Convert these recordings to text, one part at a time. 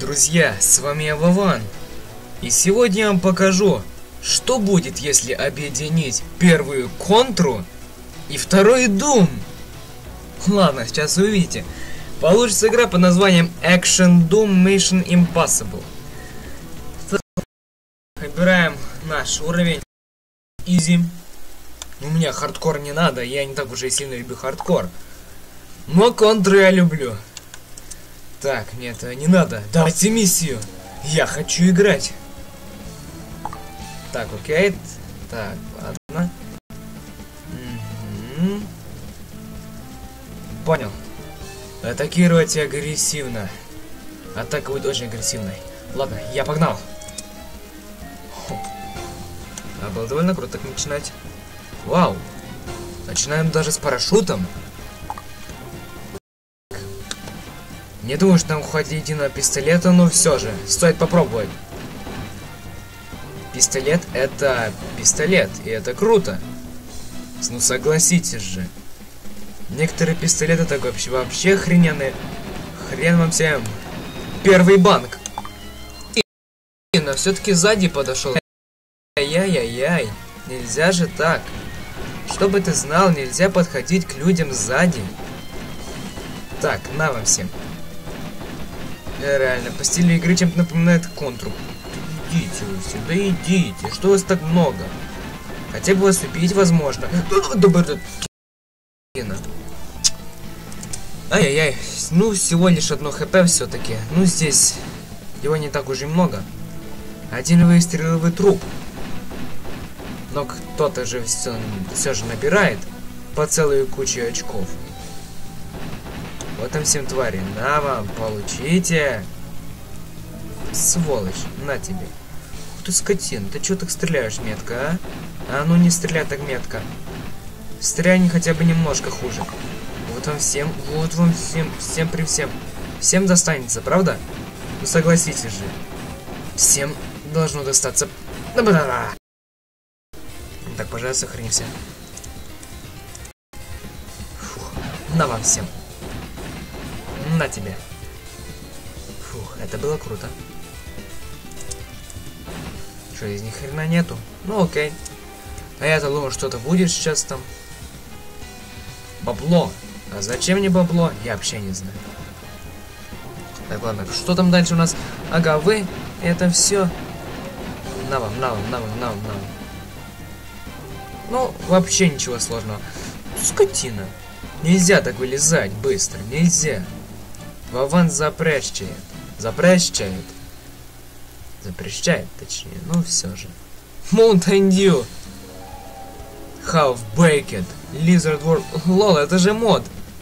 Друзья, с вами я Вован. И сегодня я вам покажу, что будет, если объединить первую Контру и второй Doom. Ладно, сейчас увидите. Получится игра под названием Action Doom Mission Impossible. Выбираем наш уровень Easy. У меня хардкор не надо, я не так уже сильно люблю хардкор. Но контру я люблю. Так, мне этого не надо. Давайте миссию. Я хочу играть. Так, окей. Так, ладно. Понял. Атакировать агрессивно. Атака будет очень агрессивной. Ладно, я погнал. А было довольно круто так начинать. Вау. Начинаем даже с парашютом. Не думаю, что нам хватит единого пистолета, но все же, стоит попробовать. Пистолет это пистолет, и это круто. Ну согласитесь же. Некоторые пистолеты так вообще охрененные. Хрен вам всем. Первый банк. Но все-таки сзади подошел. Ай-яй-яй-яй. Нельзя же так. Чтобы ты знал, нельзя подходить к людям сзади. Так, на вам всем. Реально, по стилю игры чем-то напоминает контру. Идите вы все, да идите, что вас так много? Хотя бы вас убить возможно. Ай-яй-яй, ну всего лишь одно хп все-таки. Ну здесь его не так уж и много. Один выстрел и труп. Но кто-то же все же набирает по целую кучу очков. Вот там всем твари. На вам, получите. Сволочь, на тебе. Ух ты, скотин, ты чё так стреляешь метко, а? А ну не стреляй так метко. Стреляй хотя бы немножко хуже. Вот вам всем, всем при всем. Всем достанется, правда? Ну согласитесь же. Всем должно достаться. Так, пожалуйста, сохранимся. Фух. На вам всем. На тебе. Фух, это было круто. Что, из них хрена нету? Ну окей. А я-то думал, что-то будет сейчас там. Бабло. А зачем мне бабло? Я вообще не знаю. Так, ладно, что там дальше у нас? Ага, вы. Это все. На вам. Ну, вообще ничего сложного. Скотина. Нельзя так вылезать быстро. Нельзя. Вован запрещает. Запрещает, точнее. Ну, все же. Mountain Dew. Half-Baked. Lizard World. Лол, это же мод.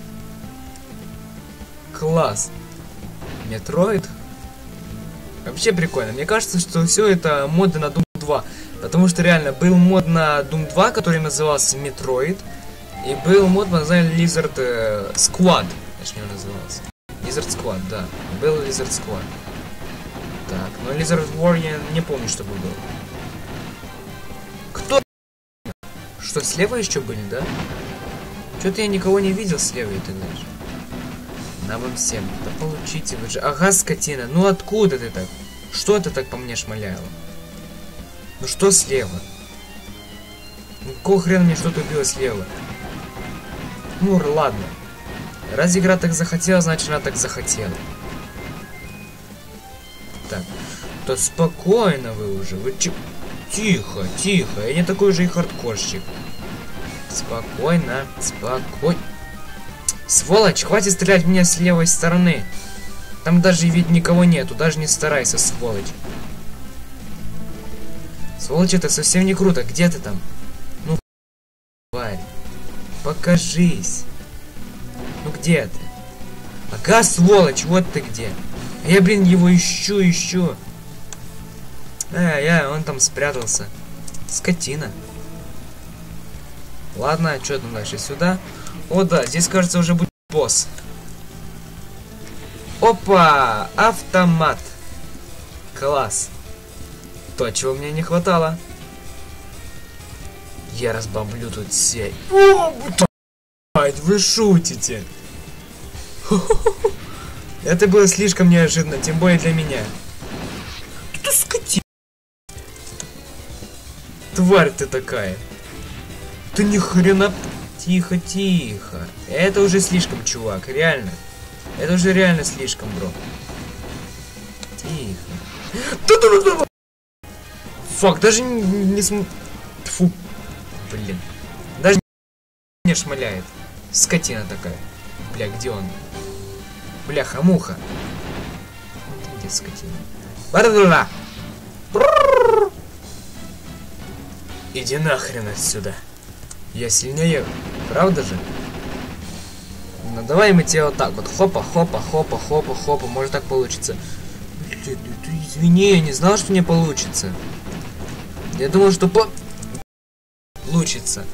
Класс. Metroid. Вообще прикольно. Мне кажется, что все это моды на Doom 2. Потому что реально был мод на Doom 2, который назывался Metroid. И был мод под названием Lizard Squad. Точнее он назывался. Lizard Squad, да. Был Lizard Squad. Так, но Lizard War я не помню, что был. Кто? Что, слева еще были, да? Что-то я никого не видел слева, и ты знаешь. На вам всем. Да получите вы же. Ага, скотина, ну откуда ты так? Что это так по мне шмаляло? Ну что слева? Ну какого хрена мне что-то убило слева? Ну ладно. Раз игра так захотела, значит она так захотела. Так, то спокойно вы уже. Вы Тихо, я не такой же и хардкорщик. Спокойно. Сволочь, хватит стрелять в меня с левой стороны. Там даже ведь никого нету, даже не старайся, сволочь. Сволочь, это совсем не круто. Где ты там? Ну, тварь. Покажись. Ну где ты? Ага, сволочь, вот ты где. А я, блин, его ищу. Он там спрятался. Скотина. Ладно, что там дальше? Сюда. О, да, здесь, кажется, уже будет босс. Опа! Автомат. Класс. То, чего мне не хватало. Я разбомблю тут все. Вы шутите. Это было слишком неожиданно, тем более для меня. Ты скотина. Тварь ты такая. Ты ни хрена... Тихо, тихо. Это уже слишком, чувак, реально. Это уже реально слишком, бро. Тихо. Фак, даже не см... Фу. Блин. Даже не шмаляет. Скотина такая. Бля, где он? Бляха-муха. Где скотина? Бардура! Иди нахрен отсюда. Я сильнее, правда же? Ну давай мы тебе вот так вот. Хопа, хопа, хопа, хопа, хопа. Может так получится. Ты извини, я не знал, что не получится. Я думал, что получится.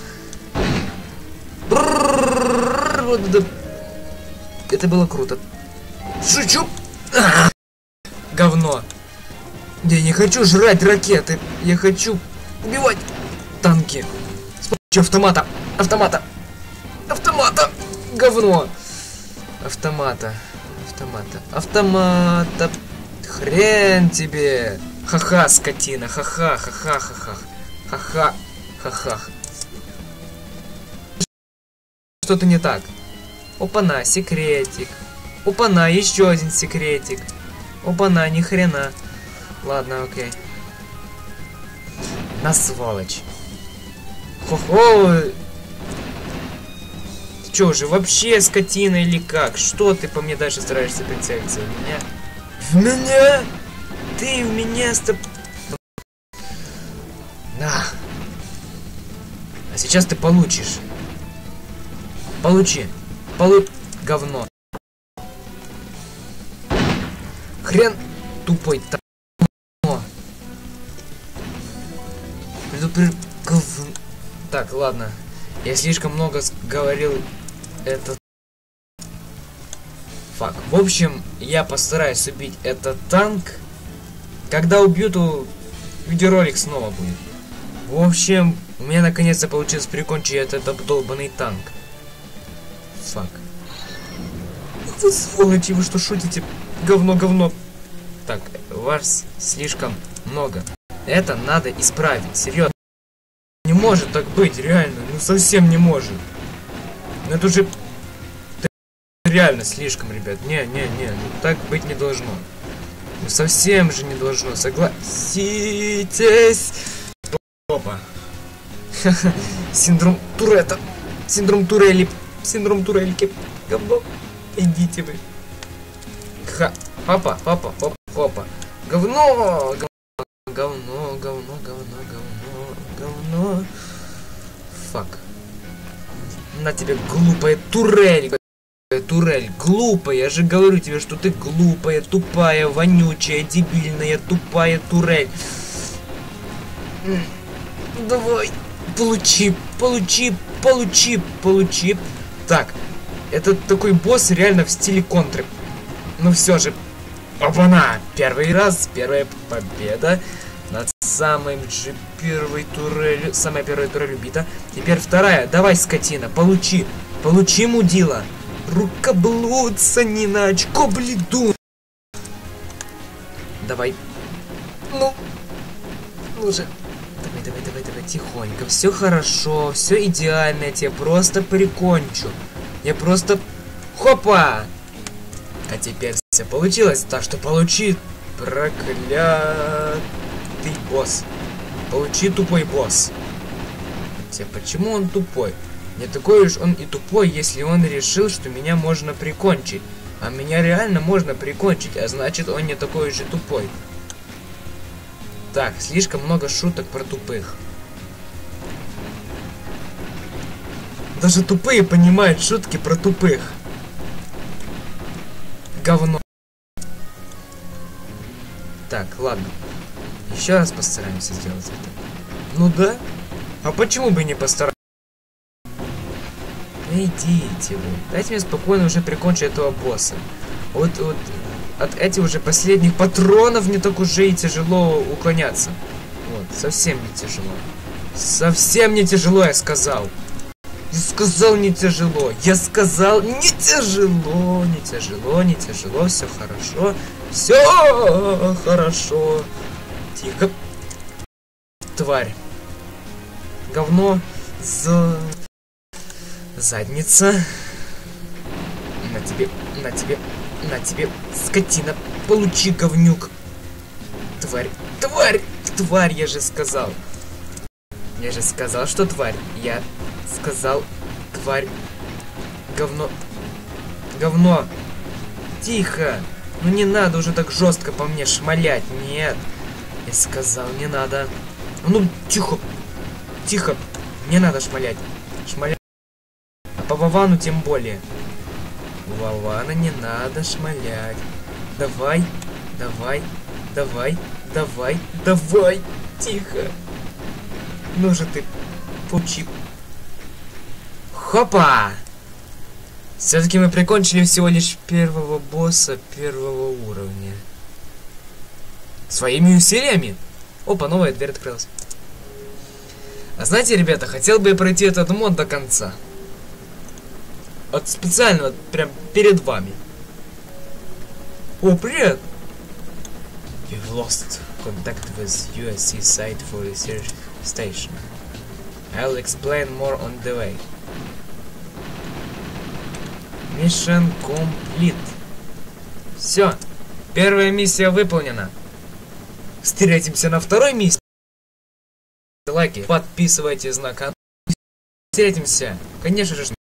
Это было круто. Шучу. Говно. Я не хочу жрать ракеты. Я хочу убивать танки. С помощью автомата. Автомата. Автомата. Говно. Автомата. Автомата. Автомата. Хрен тебе. Ха-ха, скотина. Ха-ха, ха-ха, ха-ха. Ха-ха, ха-ха. Что-то не так. Опа-на, секретик. Опа-на, еще один секретик. Опа-на, ни хрена. Ладно, окей. На сволочь. Хо-хо. Ты что, уже вообще скотина или как? Что ты по мне дальше стараешься прицелиться? В меня? В меня? Ты в меня На. А сейчас ты получишь. Получи. Говно. Хрен тупой говно. Так, ладно. Я слишком много говорил этот... Фак. В общем, я постараюсь убить этот танк. Когда убью, то видеоролик снова будет. В общем, у меня наконец-то получилось прикончить этот обдолбанный танк. Фак. Вы сволочи, вы что шутите? Говно, говно. Так, вас слишком много. Это надо исправить, серьезно. Не может так быть, реально, ну совсем не может. Ну это уже реально слишком, ребят. Не, ну так быть не должно. Ну совсем же не должно, согласитесь. Опа. Синдром Туретта. Синдром Турелли. Синдром Турельки. Говно. Идите вы. Ха. Папа, папа, папа, папа. Говно. Говно, говно, говно, говно, говно. Фак. На тебе глупая турель. Турель, глупая. Я же говорю тебе, что ты глупая, тупая, вонючая, дебильная, тупая турель. Давай. Получи, получи, получи, получи. Так, этот такой босс реально в стиле контры. Ну все же. Опа-на! Первый раз, первая победа над самой же первой турелью. Самая первая турель убита. Теперь вторая. Давай, скотина, получи. Получи, мудила. Рукоблудца не на очко, бледу. Давай. Ну же. Давай, тихонько. Все хорошо, все идеально. Я тебя просто прикончу. Я просто... Хопа! А теперь все получилось. Так что получи, проклятый босс. Получи, тупой босс. Хотя почему он тупой? Не такой уж он и тупой, если он решил, что меня можно прикончить. А меня реально можно прикончить, а значит он не такой уж и тупой. Так, слишком много шуток про тупых. Даже тупые понимают шутки про тупых. Говно. Так, ладно. Еще раз постараемся сделать это. Ну да. А почему бы не постараться? Идите вы. Дайте мне спокойно уже прикончить этого босса. Вот от этих уже последних патронов не так уже и тяжело уклоняться. Вот, совсем не тяжело. Совсем не тяжело, я сказал. Я сказал не тяжело. Я сказал не тяжело. Не тяжело, не тяжело. Все хорошо. Все хорошо. Тихо. Тварь. Говно. Задница. На тебе, на тебе, на тебе, скотина. Получи, говнюк. Тварь, тварь, тварь, я же сказал. Я же сказал, что тварь. Я сказал, тварь. Говно. Говно. Тихо. Ну не надо уже так жестко по мне шмалять. Нет. Я сказал, не надо. Ну, тихо. Тихо. Не надо шмалять. Шмалять. А по Вовану тем более. Вована не надо шмалять. Давай. Давай. Давай. Давай. Давай. Тихо. Ну же ты. Получи. Хопа! Все-таки мы прикончили всего лишь первого босса первого уровня. Своими усилиями. Опа, новая дверь открылась. А знаете, ребята, хотел бы я пройти этот мод до конца. Вот специально, вот прям перед вами. О, привет! You've lost contact with USC site for research station. I'll explain more on the way. Mission complete. Все, первая миссия выполнена. Встретимся на второй миссии. Лайки, подписывайтесь на канал. Встретимся, конечно же.